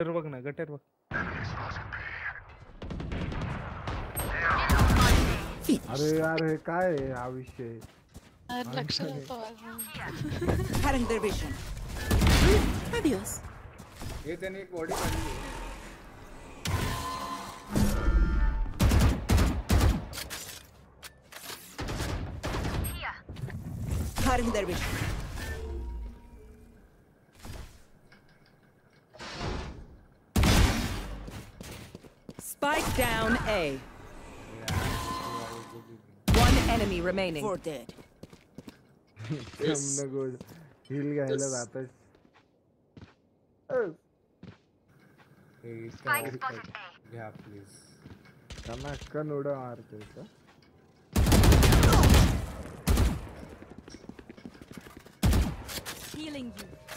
बघ ना गटर बघ. अरे यार हे काय आहे हा विषय. लक्ष नव्हतं माझं. Cutting their vision. Adios. हे त्याने एक बॉडी काढली. Cutting their vision. Spike down A. One enemy remaining. 4 dead. समजा गोड हिल घ्यायला जातोय. घ्या प्लीज. त्यांना कन उड्या मारतोय का. Healing you.